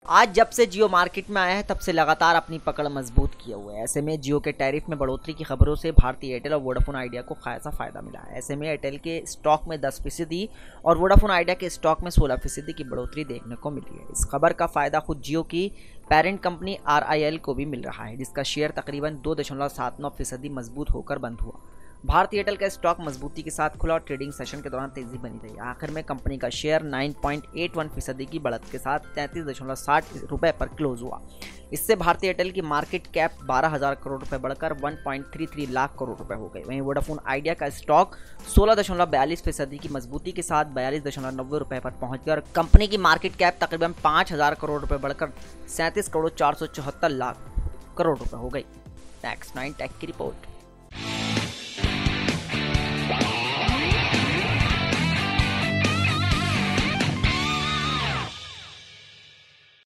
आज जब से जियो मार्केट में आया है तब से लगातार अपनी पकड़ मजबूत किए हुए है। ऐसे में जियो के टैरिफ में बढ़ोतरी की खबरों से भारतीय एयरटेल और वोडाफोन आइडिया को खासा फायदा मिला है। ऐसे में एयरटेल के स्टॉक में 10% और वोडाफोन आइडिया के स्टॉक में 16% की बढ़ोतरी देखने को मिली है। इस खबर का फायदा खुद जियो की पेरेंट कंपनी RIL को भी मिल रहा है, जिसका शेयर तकरीबन 2.79% मजबूत होकर बंद हुआ। भारतीय एयरटेल का स्टॉक मजबूती के साथ खुला और ट्रेडिंग सेशन के दौरान तेजी बनी रही। आखिर में कंपनी का शेयर 9.81% की बढ़त के साथ 33.60 रुपये पर क्लोज हुआ। इससे भारतीय एयरटेल की मार्केट कैप 12,000 करोड़ रुपए बढ़कर 1.33 लाख करोड़ रुपए हो गई। वहीं वोडाफोन आइडिया का स्टॉक 16.42% की मजबूती के साथ 42.90 रुपये पर पहुंच गया और कंपनी की मार्केट कैप तकरीबन 5,000 करोड़ रुपए बढ़कर 37 करोड़ 474 लाख करोड़ रुपए हो गई। Next 9 टेक की रिपोर्ट।